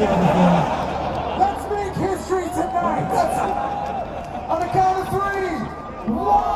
Let's make history tonight. On the count of 3. 1, 2, 3.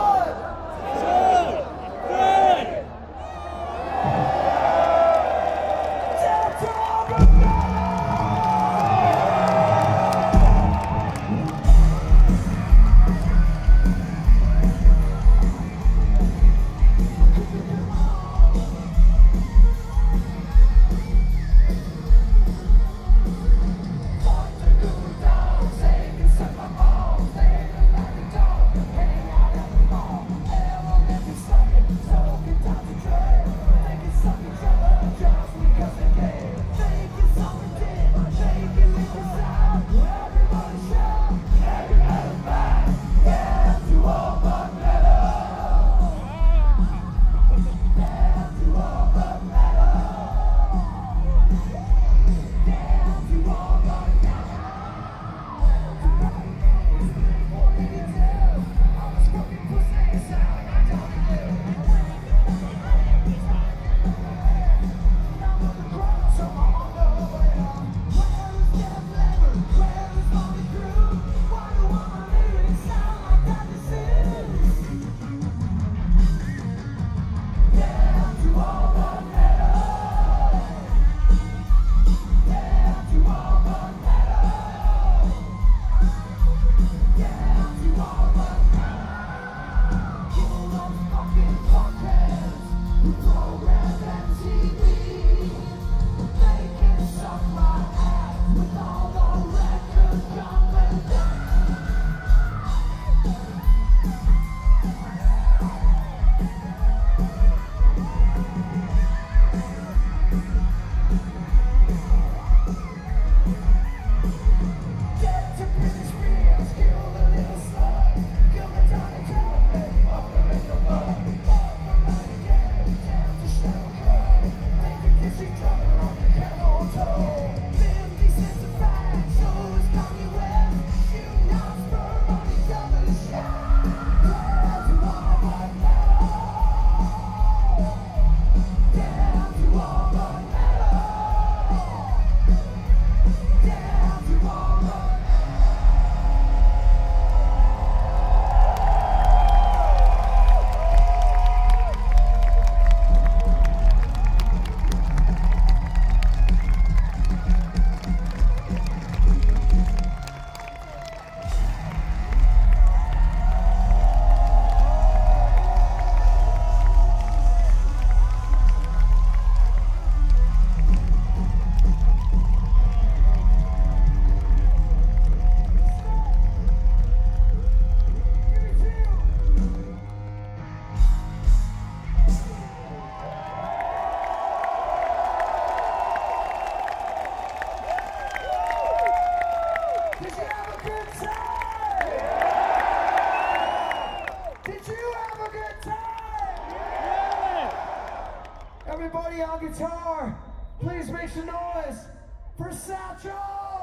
Everybody on guitar, please make some noise for Satchel!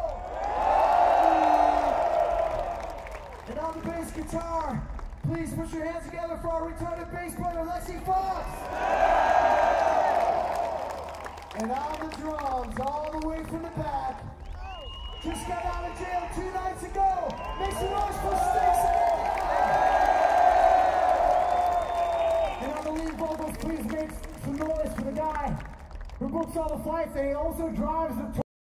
And on the bass guitar, please put your hands together for our returning bass player, Lexi Fox! And on the drums, all the way from the back, just got out of jail 2 nights ago, make some noise for Stacey! And on the lead vocals, please make some noise for the guy who books all the flights and he also drives the